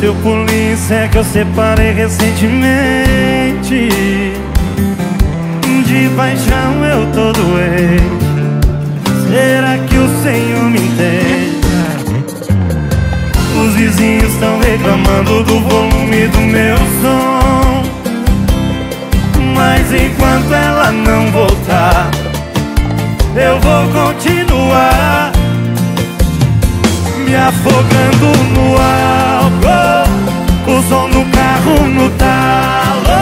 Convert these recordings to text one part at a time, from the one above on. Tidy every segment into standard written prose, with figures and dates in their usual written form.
Seu polícia que eu separei recentemente. De paixão eu tô doente. Será que o Senhor me entende? Os vizinhos estão reclamando do volume do meu som, mas enquanto ela não voltar, eu vou continuar me afogando no álcool, o som do carro no talo.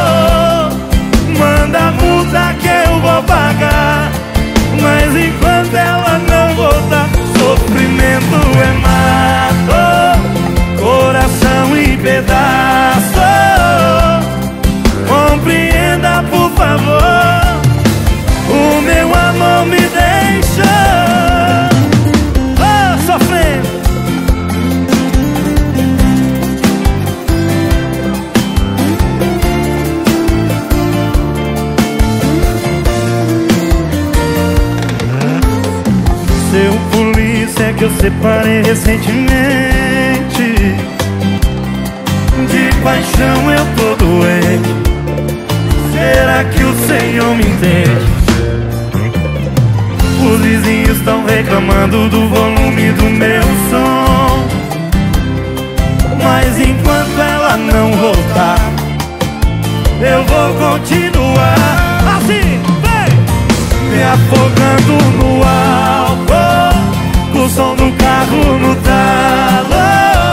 Manda a multa que eu vou pagar, mas enquanto ela não voltar, sofrimento é mato, coração em pedaço. Compreenda, por favor, o meu amor me deixa sofrendo. Seu polícia que eu separei recentemente. De paixão eu tô doente. Será que o Senhor me entende? Os vizinhos estão reclamando do volume do meu som, mas enquanto ela não voltar, eu vou continuar assim, vem! Me afogando no álcool, o som do carro no talo.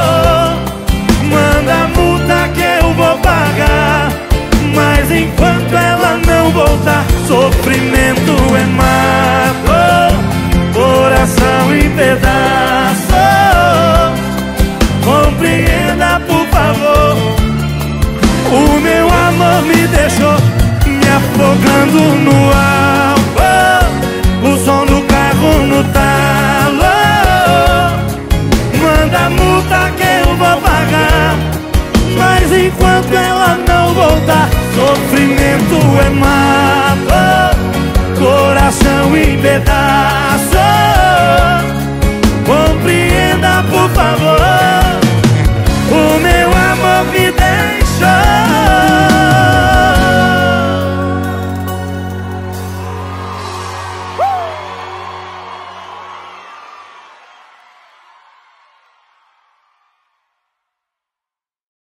Manda a multa que eu vou pagar, mas enquanto ela não voltar, sofrimento é mato, coração em pedaço. Compreenda, por favor, o meu amor me deixou me afogando no álcool, o som do carro no talo. Manda a multa que eu vou pagar, mas enquanto ela não voltar, sofrimento é mato, coração em pedaços.